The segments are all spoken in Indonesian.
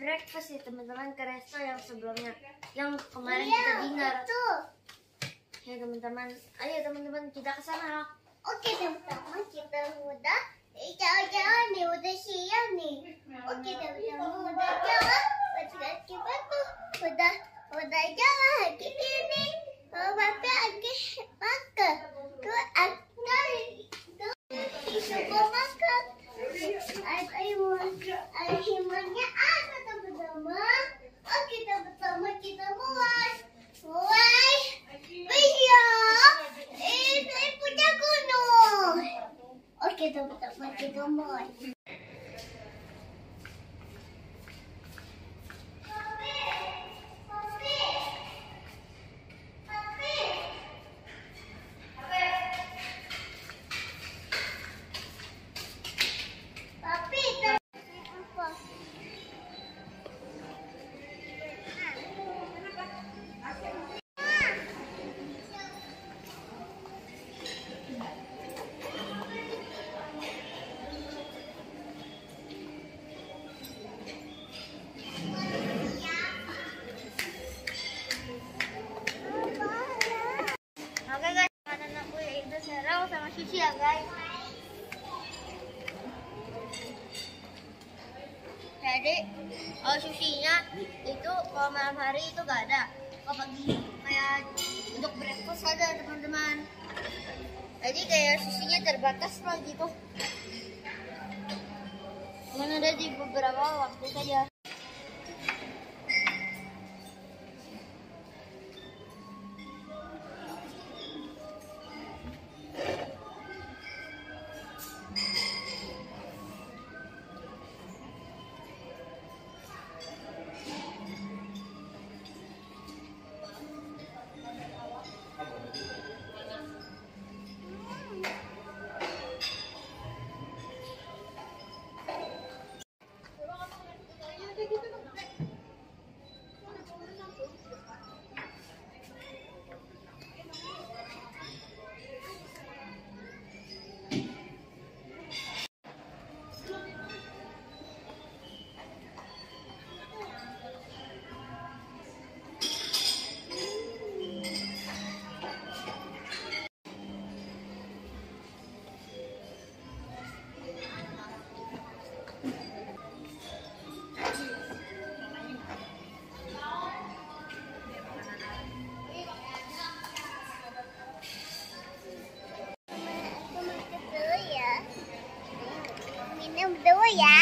breakfast ya teman-teman ke resto yang sebelumnya, yang kemarin kita dinner. Ya teman-teman, ayo teman-teman kita ke sana. Oke teman-teman, kita udah jalan-jalan nih, udah siang nih. Oke teman-teman, udah jalan, lagi batu, udah jalan lagi ini. Bapak lagi makan, tuh ada supermarket. Ada himannya ada teman-teman. Oke teman-teman, kita mulai. Iya, ini punya gunung. Oke teman-teman, kita mulai. Oke guys, makanan aku yaitu serau sama sushi ya guys. Jadi sushinya itu kalau malam hari itu gak ada, kalau pagi kayak untuk breakfast ada teman-teman. Jadi kayak sushinya terbatas lah gitu, cuman ada di beberapa waktu saja. Minum dulu ya.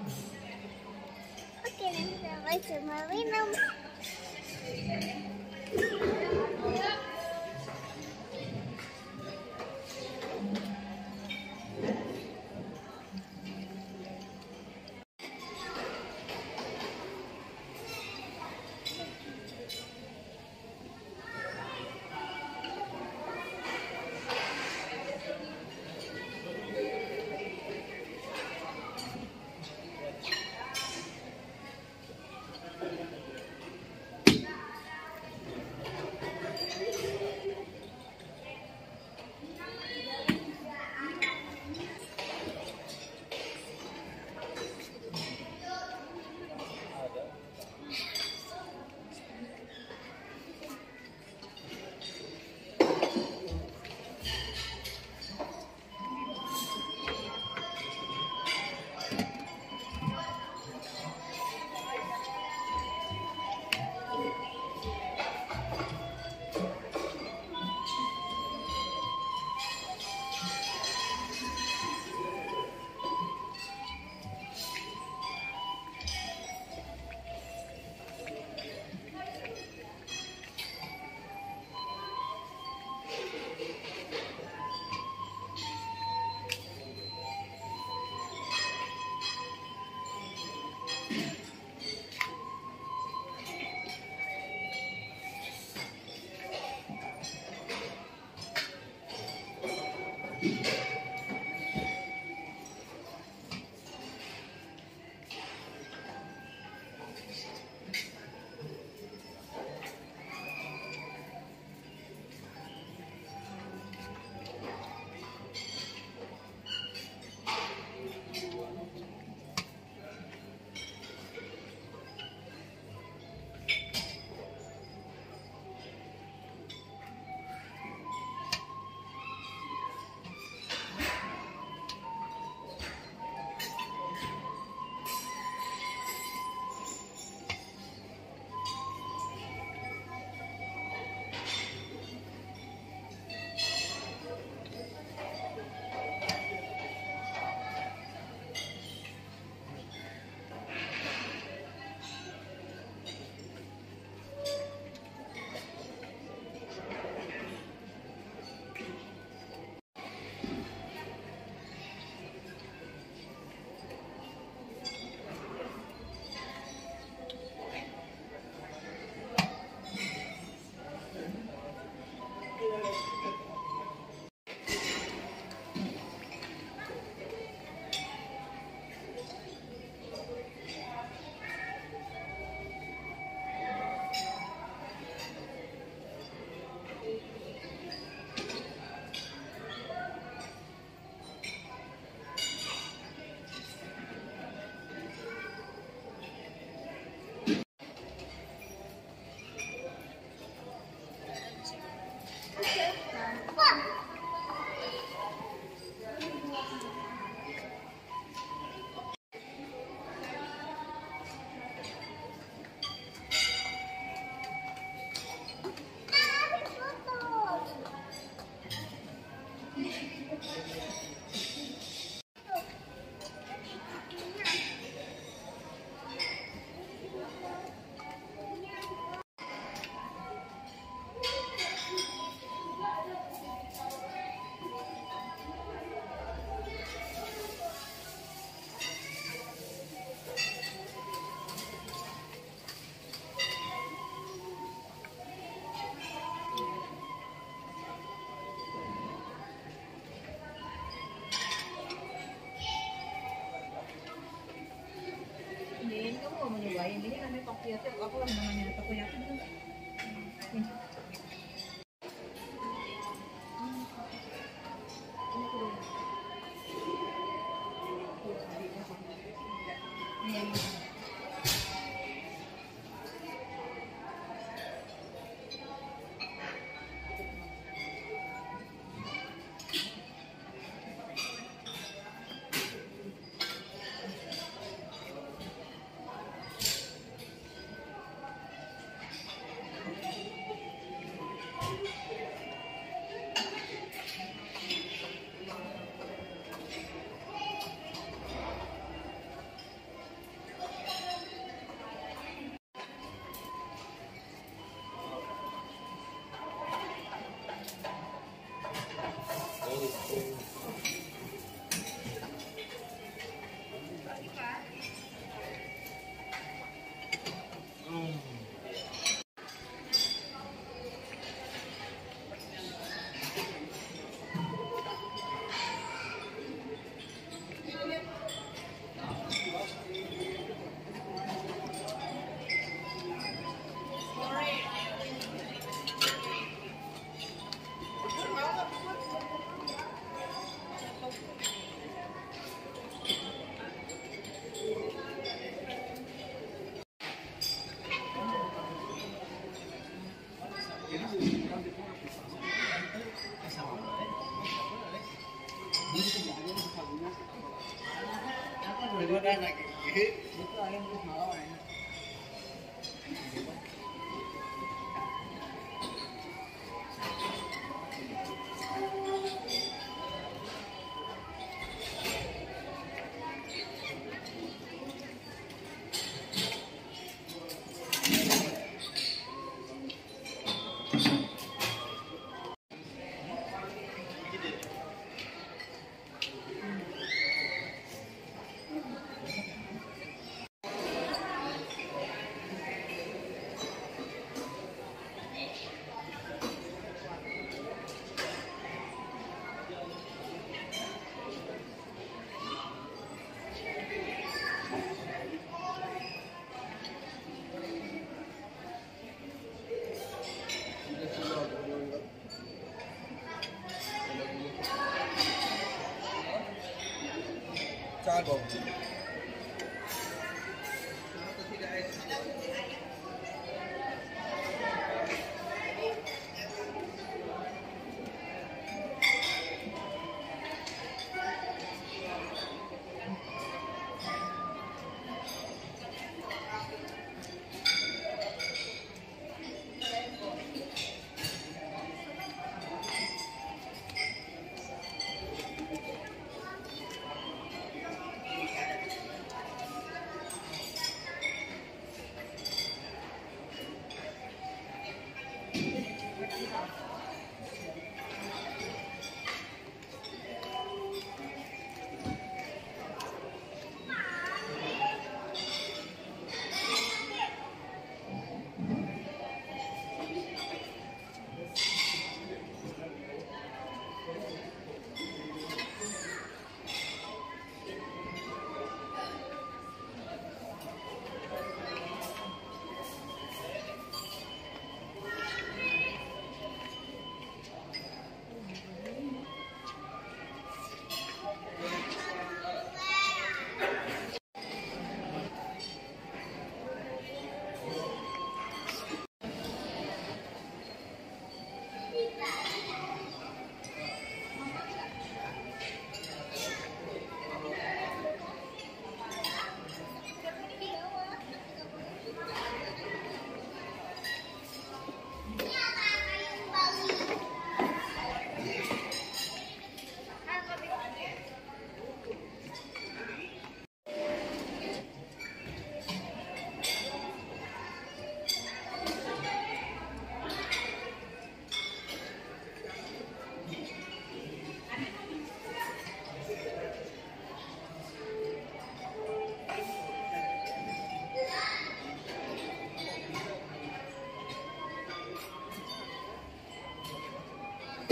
Oke, nanti kita cuma minum. Hindi, kamu mau nyobain. Ini namanya takoyaki. Apa namanya takoyaki itu? Nih. Chicago.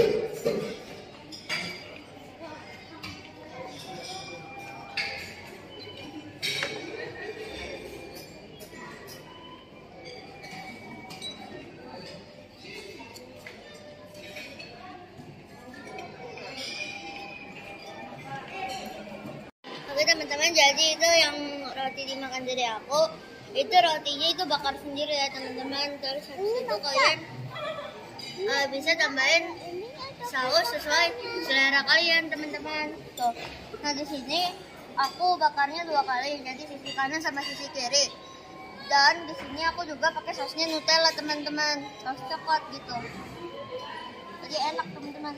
Oke teman-teman, jadi itu yang roti dimakan dari aku. Itu rotinya itu bakar sendiri ya teman-teman. Terus habis itu kalian bisa tambahin saus sesuai selera kalian teman-teman. Tuh. Nah di sini aku bakarnya 2 kali, jadi sisi kanan sama sisi kiri. Dan di sini aku juga pakai sausnya Nutella teman-teman, saus coklat gitu. Jadi enak teman-teman.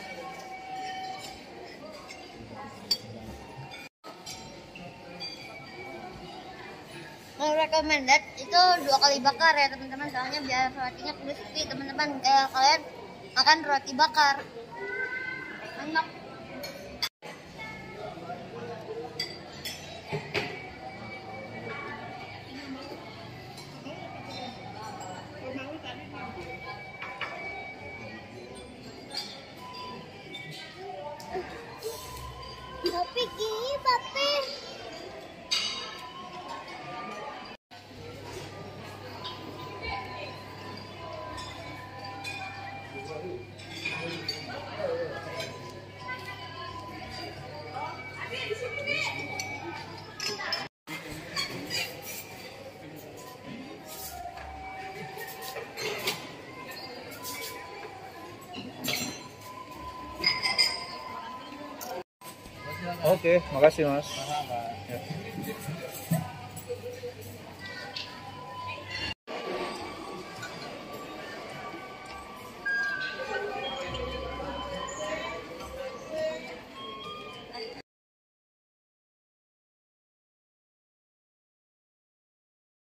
Recommended itu 2 kali bakar ya teman-teman, soalnya biar rotinya crispy teman-teman, kayak kalian makan roti bakar enak. Papi gini, papi. Oke, makasih Mas. Ya.